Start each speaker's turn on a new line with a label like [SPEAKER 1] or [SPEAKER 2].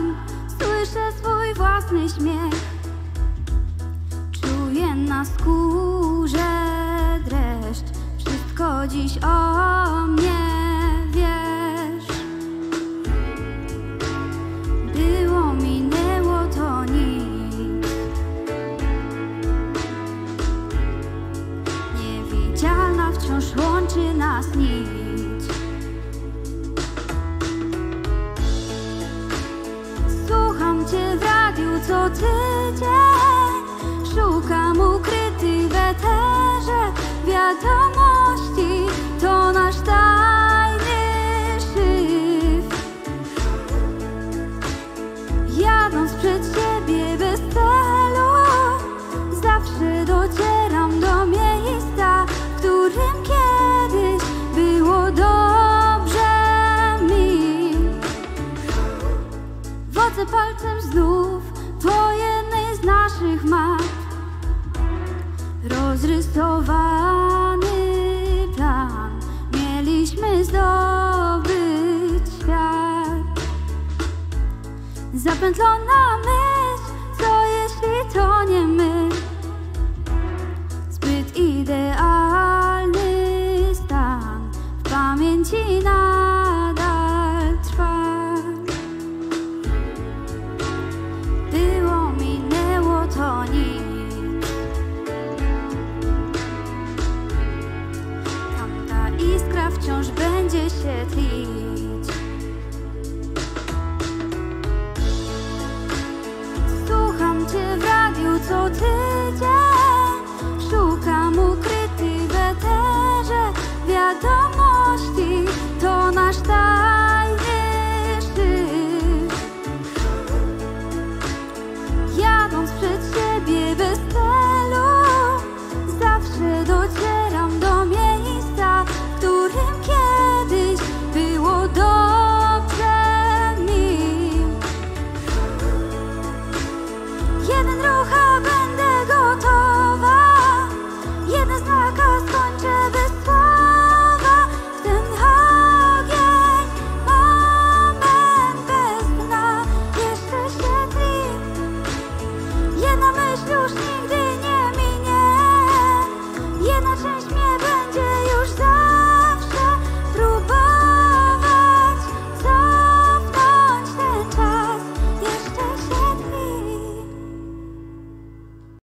[SPEAKER 1] sam, słyszę swój własny śmiech. Czuję na skórze dreszcz, wszystko dziś o mnie wiesz. Było, minęło, to nic. Niewidzialna wciąż łączy nas nić. Słucham cię w radiu co tydzień, szukam ukryty w eterze wiadomości. To nasz tajny szyfr. Jadąc przed siebie bez celu, zawsze docieram do miejsca, w którym kiedyś było dobrze mi. Wodzę palcem znów po jednej z naszych map, rozrysowany plan. Mieliśmy zdobyć świat. Zapętlona myśl, co jeśli to nie my? Zbyt idealny stan w pamięci nadal trwa. Było, minęło, to nic. Tamta iskra wciąż będzie się tlić. Słucham cię w radiu co ty